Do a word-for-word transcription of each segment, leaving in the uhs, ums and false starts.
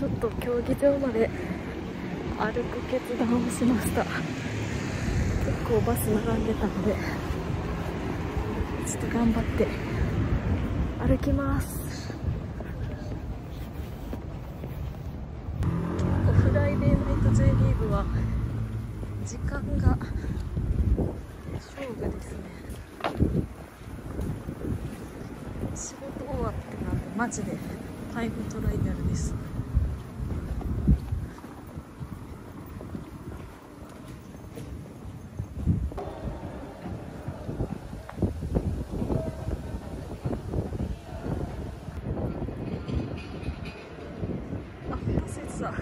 ちょっと競技場まで歩く決断をしました。結構バス並んでたのでちょっと頑張って歩きます。結構フライデーナイト J リーグは時間が勝負ですね。仕事終わってなんでマジでタイムトライアルです。あ、忘れてた。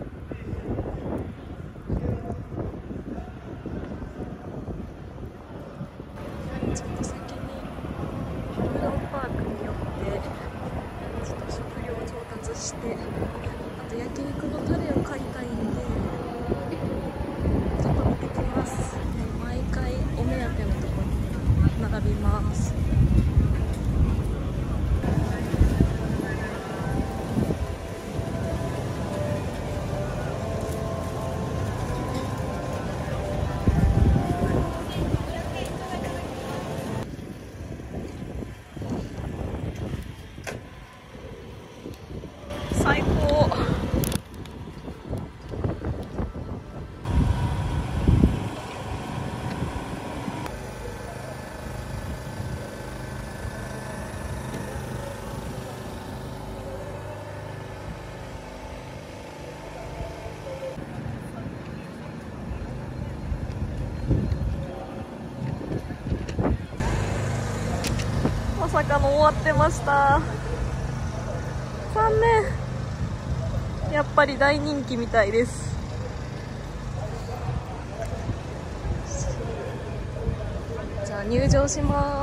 ちょっと先にフードパークに寄ってちょっと食料調達して、あと焼肉のタレを買いたいんでちょっと見てきます。毎回お目当てのところに並びます。最高。まさかの終わってました。残念。やっぱり大人気みたいです。じゃあ入場します。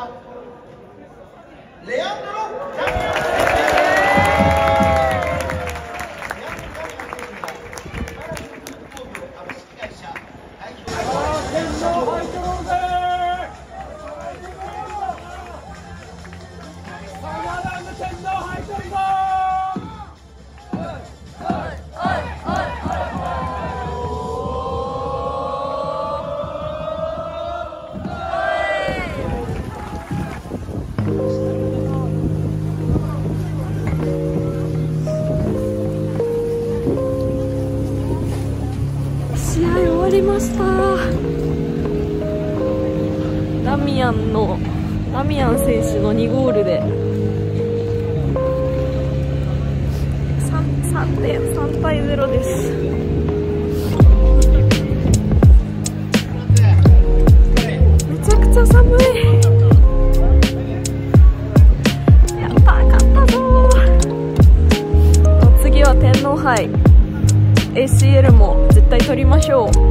はレアンドロ・キャミアン選手。 試合終わりました。ダミアンのダミアン選手のにゴールでさんてんさんたいゼロです。めちゃくちゃ寒い。やったー、勝ったぞー。次は天皇杯 エーシーエル も絶対取りましょう。